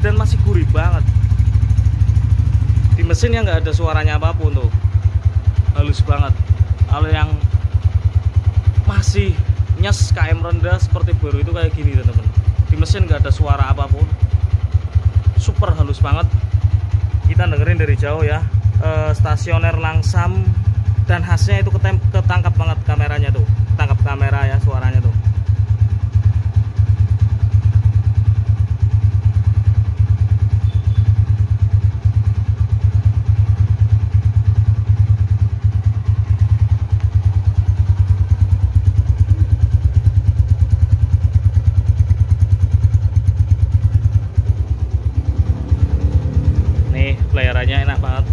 dan masih gurih banget. Di mesinnya nggak ada suaranya apapun tuh, halus banget. Kalau yang masih nyes KM rendah seperti baru itu kayak gini teman-teman. Di mesin nggak ada suara apapun, super halus banget. Kita dengerin dari jauh ya, stasioner langsam, dan khasnya itu ketangkap banget kameranya tuh, tangkap kamera ya suaranya tuh. Nih pelayarannya enak banget.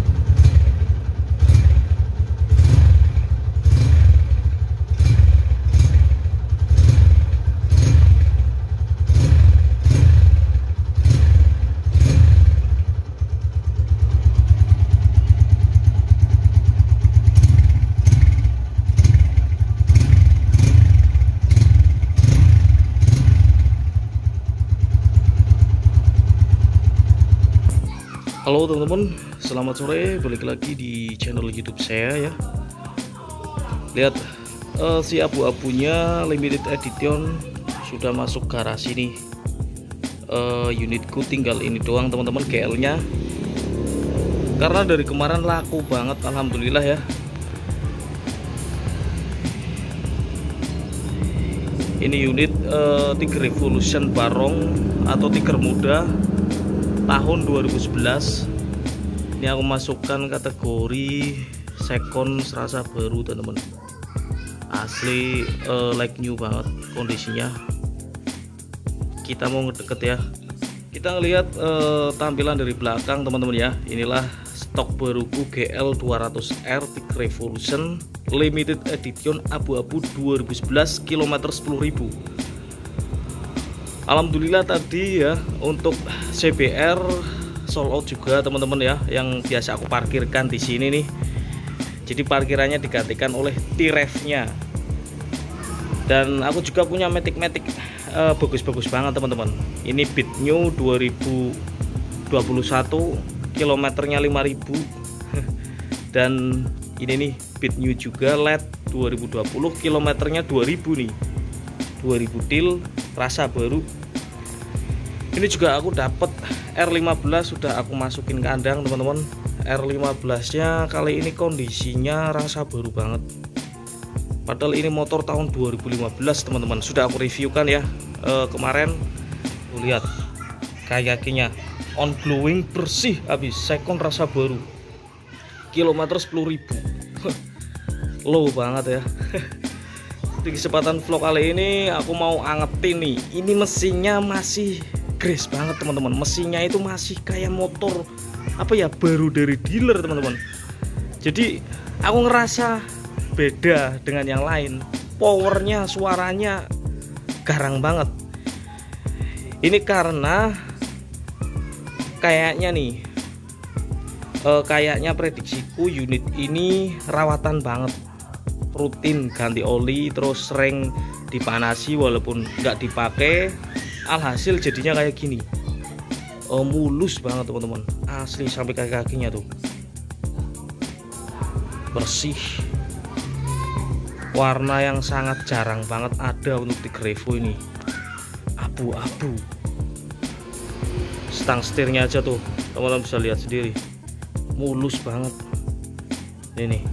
Halo teman-teman, selamat sore, balik lagi di channel YouTube saya ya. Lihat si abu-abunya limited edition sudah masuk garasi nih. Unitku tinggal ini doang teman-teman, GL-nya. Karena dari kemarin laku banget, alhamdulillah ya. Ini unit Tiger Revolution Barong atau Tiger muda tahun 2011. Ini aku masukkan kategori second serasa baru teman-teman. Asli like new banget kondisinya. Kita mau ngedeket ya. Kita ngelihat tampilan dari belakang teman-teman ya. Inilah stok baruku GL 200R Tiger Revolution limited edition abu-abu 2011 kilometer 10.000. Alhamdulillah tadi ya untuk CBR sold out juga teman-teman ya, yang biasa aku parkirkan di sini nih. Jadi parkirannya digantikan oleh T-Rev-nya. Dan aku juga punya Matic bagus-bagus banget teman-teman. Ini Beat New 2021 kilometernya 5.000. Dan ini nih Beat New juga LED 2020 kilometernya 2.000 nih. 2000 til rasa baru. Ini juga aku dapat R15 sudah aku masukin kandang teman-teman. R15 nya kali ini kondisinya rasa baru banget, padahal ini motor tahun 2015 teman-teman. Sudah aku reviewkan ya kemarin. Lihat kakinya on glowing bersih habis, second rasa baru, kilometer 10.000. Low banget ya. Di kesempatan vlog kali ini aku mau angetin nih, ini mesinnya masih grace banget teman-teman. Mesinnya itu masih kayak motor apa ya, baru dari dealer teman-teman. Jadi aku ngerasa beda dengan yang lain. Powernya, suaranya garang banget. Ini karena kayaknya nih kayaknya prediksiku unit ini rawatan banget, rutin ganti oli, terus sering dipanasi walaupun nggak dipakai. Alhasil jadinya kayak gini, mulus banget teman-teman, asli sampai kaki-kakinya tuh bersih. Warna yang sangat jarang banget ada untuk Tiger Revo ini, abu-abu. Stang setirnya aja tuh teman-teman bisa lihat sendiri, mulus banget. Ini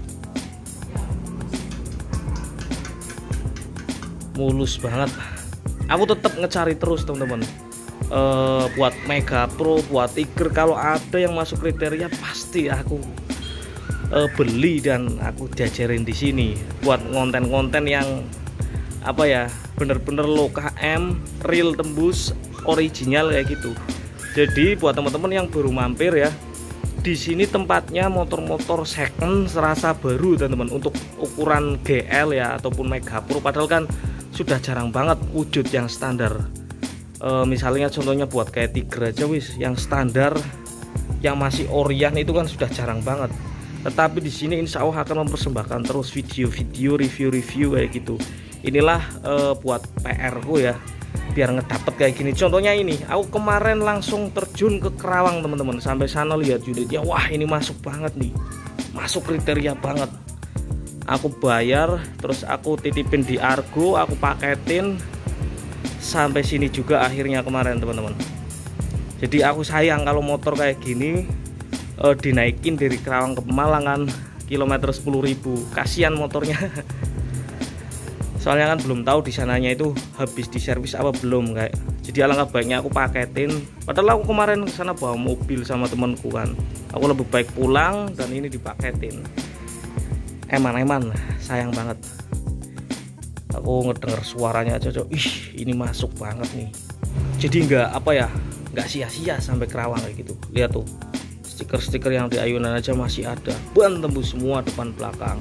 mulus banget. Aku tetap ngecari terus teman-teman, buat Mega Pro, buat Tiger, kalau ada yang masuk kriteria pasti aku beli dan aku jajarin di sini buat konten-konten yang apa ya, bener-bener low KM, real tembus, original kayak gitu. Jadi buat teman-teman yang baru mampir ya, di sini tempatnya motor-motor second serasa baru teman-teman, untuk ukuran GL ya ataupun Mega Pro. Padahal kan sudah jarang banget wujud yang standar. Misalnya contohnya buat kayak Tiger aja wis, yang standar yang masih Orion itu kan sudah jarang banget. Tetapi di sini insya Allah akan mempersembahkan terus video-video review-review kayak gitu. Inilah buat PR ku ya, biar ngedapet kayak gini. Contohnya ini, aku kemarin langsung terjun ke Kerawang teman-teman. Sampai sana lihat unitnya, wah ini masuk banget nih, masuk kriteria banget. Aku bayar, terus aku titipin di Argo, aku paketin sampai sini juga akhirnya kemarin teman-teman. Jadi aku sayang kalau motor kayak gini dinaikin dari Kerawang ke Pemalang kilometer 10.000, kasihan motornya. Soalnya kan belum tahu di sananya itu habis diservis apa belum kayak. Jadi alangkah baiknya aku paketin. Padahal aku kemarin ke sana bawa mobil sama temanku kan. Aku lebih baik pulang dan ini dipaketin. Eman sayang banget. Aku ngedenger suaranya aja, ih ini masuk banget nih. Jadi nggak sia-sia sampai Kerawang kayak gitu. Lihat tuh, stiker-stiker yang di ayunan aja masih ada. Ban tembus semua depan belakang.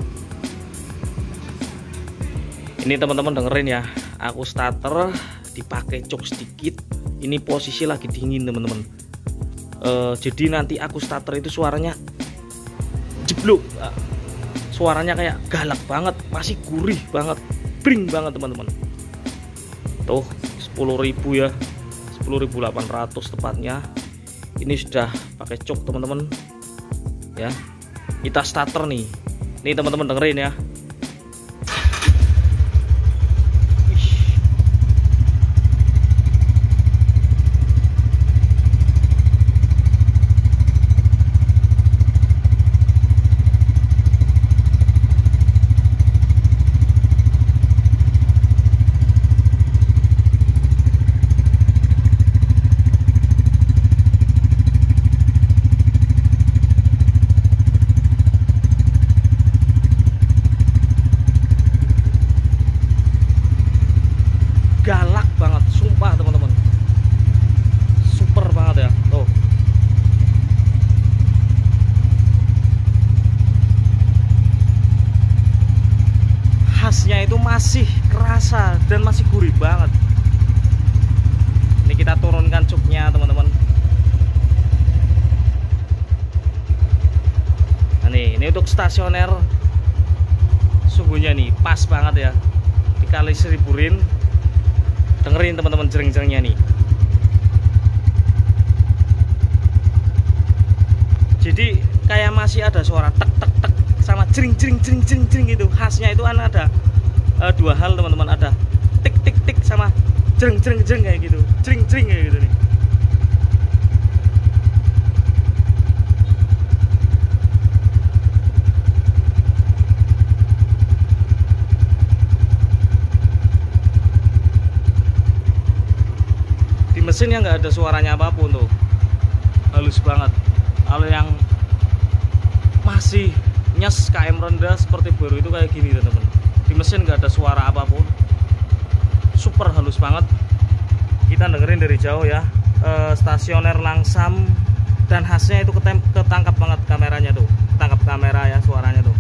Ini teman-teman dengerin ya, aku starter dipakai cok sedikit. Ini posisi lagi dingin teman-teman. Jadi nanti aku starter itu suaranya jeblok, suaranya kayak galak banget, masih gurih banget, bring banget teman-teman. Tuh 10.000 ya, 10.800 tepatnya. Ini sudah pakai cok teman-teman ya. Kita starter nih. Nih teman-teman dengerin ya. Galak banget, sumpah teman-teman, super banget ya. Tuh khasnya itu masih kerasa dan masih gurih banget. Ini kita turunkan cuknya teman-teman. Nah, ini untuk stasioner sungguhnya nih pas banget ya, dikali 1000 rin. Dengerin teman-teman jering-jeringnya nih. Jadi kayak masih ada suara tek tek tek sama jering jering jering jering jering gitu. Khasnya itu ada dua hal teman-teman, ada tik tik tik sama jering jering jering kayak gitu, jering jering kayak gitu nih. Mesin yang nggak ada suaranya apapun tuh, halus banget. Kalau yang masih nyes KM rendah seperti baru itu kayak gini teman-teman. Di mesin nggak ada suara apapun, super halus banget. Kita dengerin dari jauh ya, stasioner langsam dan khasnya itu ketangkap banget kameranya tuh, tangkap kamera ya suaranya tuh.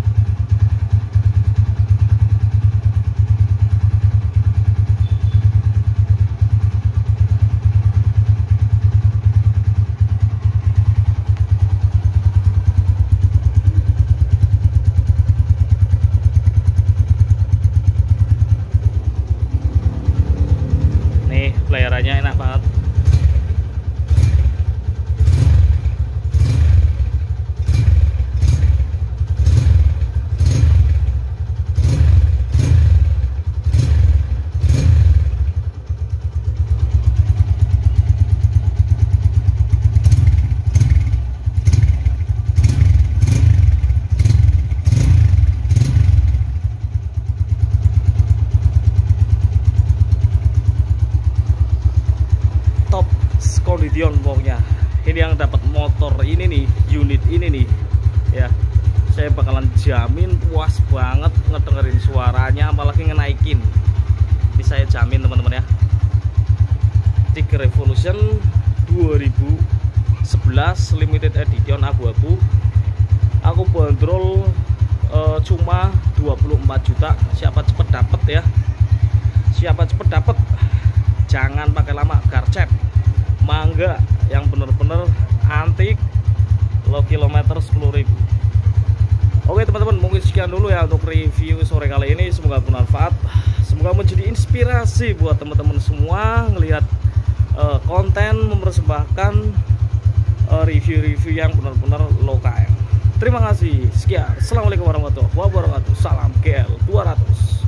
Pelayarannya enak banget. Kondition pokoknya. Ini yang dapat motor ini nih, unit ini nih ya, saya bakalan jamin puas banget ngedengerin suaranya, apalagi ngenaikin. Ini saya jamin teman-teman ya. Tiger Revolution 2011 limited edition abu-abu. Aku bandrol cuma 24 juta. Siapa cepet dapet ya, siapa cepet dapet. Jangan pakai lama, garcep mangga yang bener-bener antik, lo kilometer 10.000. Oke teman-teman, mungkin sekian dulu ya untuk review sore kali ini. Semoga bermanfaat, semoga menjadi inspirasi buat teman-teman semua ngelihat konten mempersembahkan review-review yang benar-benar low KM. Terima kasih, sekian, assalamualaikum warahmatullahi wabarakatuh, salam GL 200.